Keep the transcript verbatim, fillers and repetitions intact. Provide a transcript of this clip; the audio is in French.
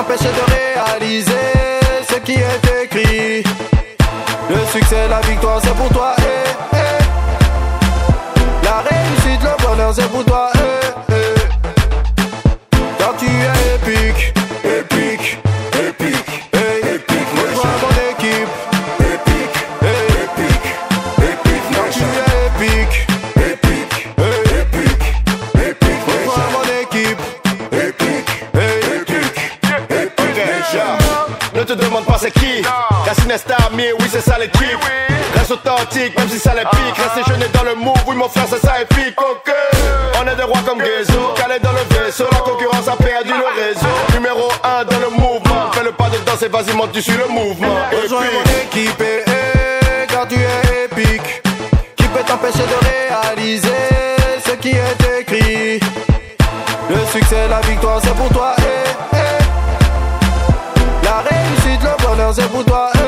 t'empêcher de réaliser ce qui est écrit. Le succès, la victoire, c'est pour toi, eh, eh. La réussite, le bonheur, c'est pour toi, eh, eh. Car tu es épique, épique, épique, hey. Épique, rejoins mon équipe, épique, hey. Épique, épique, car tu es épique, épique, hey. Épique, épique, rejoins mon équipe, épique, hey. Épique, épique, yeah. Ne te demande pas c'est qui, Racine Star, mais oui c'est ça l'équipe. Reste authentique même si ça les pique. Reste jeune dans le move, oui mon frère c'est ça épique. Ok, on est des rois comme Gezo, calé dans le vaisseau. La concurrence a perdu le réseau. Numéro un dans le mouvement. Fais le pas de danse et vas-y monte tu suis le mouvement. Rejoins mon équipe, eh, eh, car tu es épique. Qui peut t'empêcher de réaliser ce qui est écrit. Le succès, la victoire, c'est pour toi, eh, eh. La réussite, le bonheur, c'est pour toi, eh.